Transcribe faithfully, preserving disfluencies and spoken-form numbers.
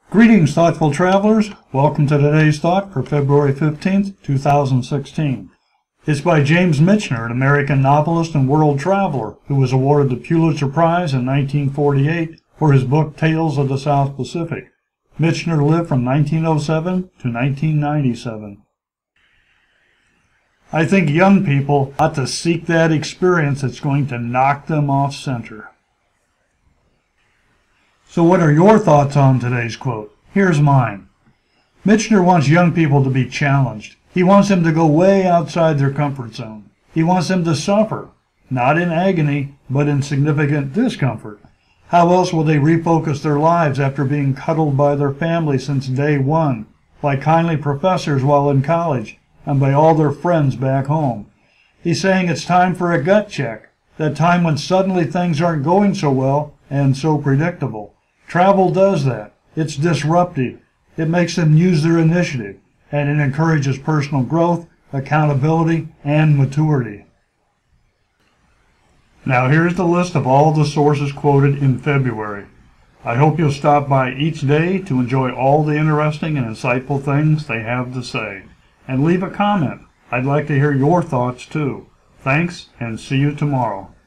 Greetings, thoughtful travelers. Welcome to today's thought for February fifteenth, two thousand sixteen. It's by James Michener, an American novelist and world traveler who was awarded the Pulitzer Prize in nineteen forty-eight for his book Tales of the South Pacific. Michener lived from nineteen oh seven to nineteen ninety-seven. I think young people ought to seek that experience that's going to knock them off center. So what are your thoughts on today's quote? Here's mine. Michener wants young people to be challenged. He wants them to go way outside their comfort zone. He wants them to suffer, not in agony, but in significant discomfort. How else will they refocus their lives after being cuddled by their family since day one, by kindly professors while in college, and by all their friends back home? He's saying it's time for a gut check, that time when suddenly things aren't going so well and so predictable. Travel does that. It's disruptive. It makes them use their initiative, and it encourages personal growth, accountability, and maturity. Now here's the list of all the sources quoted in February. I hope you'll stop by each day to enjoy all the interesting and insightful things they have to say. And leave a comment. I'd like to hear your thoughts too. Thanks, and see you tomorrow.